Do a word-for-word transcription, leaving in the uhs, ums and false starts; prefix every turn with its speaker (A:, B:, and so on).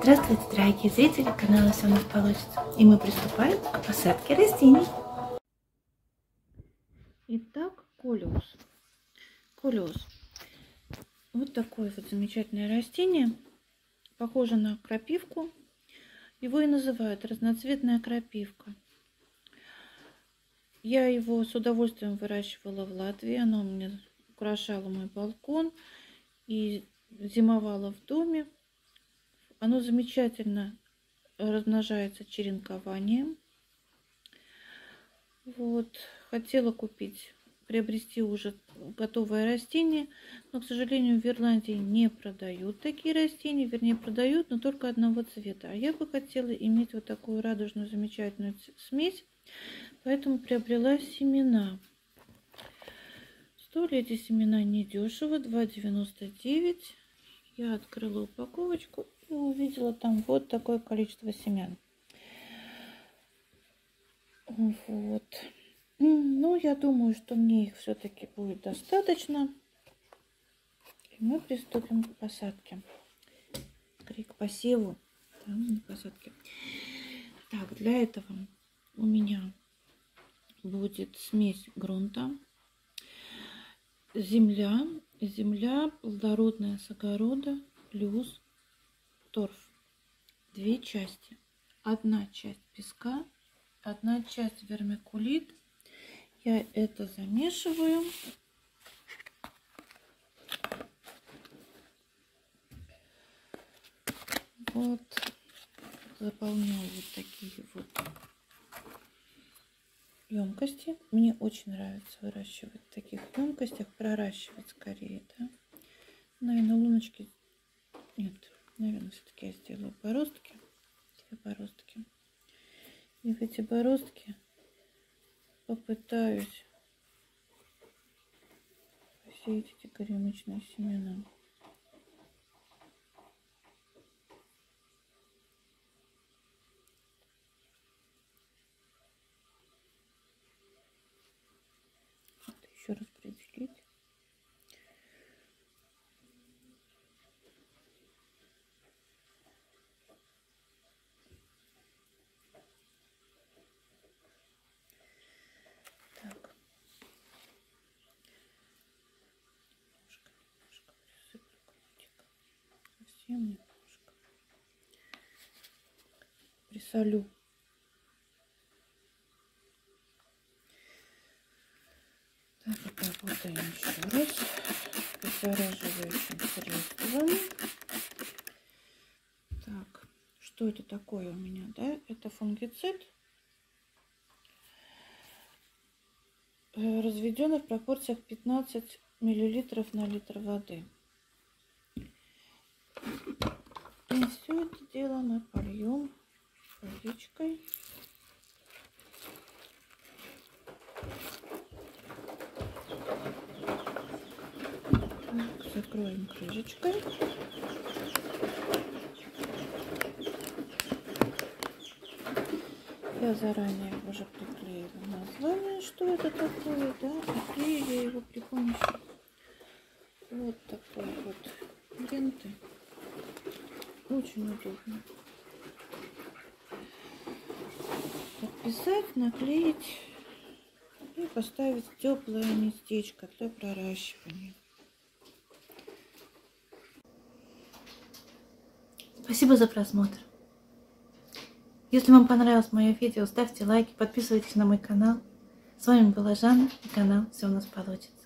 A: Здравствуйте, дорогие зрители канала «Все у нас получится». И мы приступаем к посадке растений. Итак, колеус. Колеус. Вот такое вот замечательное растение. Похоже на крапивку. Его и называют разноцветная крапивка. Я его с удовольствием выращивала в Латвии. Оно у меня украшало мой балкон и зимовало в доме. Оно замечательно размножается черенкованием. Вот. Хотела купить, приобрести уже готовое растение, но, к сожалению, в Ирландии не продают такие растения, вернее, продают, но только одного цвета. А я бы хотела иметь вот такую радужную замечательную смесь, поэтому приобрела семена. Стоили эти семена недешево, два девяносто девять. Я открыла упаковочку и увидела там вот такое количество семян. Вот. Ну, я думаю, что мне их все-таки будет достаточно. И мы приступим к посадке. К посеву. Да, не посадке. Так, для этого у меня будет смесь грунта, земля, земля плодородная с огорода плюс торф. Две части. Одна часть песка, одна часть вермикулит. Я это замешиваю. Вот. Заполняю вот такие вот емкости. Мне очень нравится выращивать в таких емкостях, проращивать скорее, да. Наверное, луночки. Нет, наверное, все-таки я сделаю бороздки. Две бороздки. И в эти бороздки попытаюсь посеять эти горемычные семена. Вот еще распределить. Немножко присолю. Так, обработаем еще раз обеззараживающим средством. Так, что это такое у меня, да? Это фунгицид, разведенный в пропорциях пятнадцать миллилитров на литр воды. И все это дело мы польем водичкой. Так, закроем крышечкой. Я заранее уже приклеила название, что это такое, да, приклею я его при помощи вот такой вот ленты. Очень удобно. Подписать, наклеить и поставить в теплое местечко для проращивания. Спасибо за просмотр. Если вам понравилось мое видео, ставьте лайки, подписывайтесь на мой канал. С вами была Жанна и канал «Все у нас получится».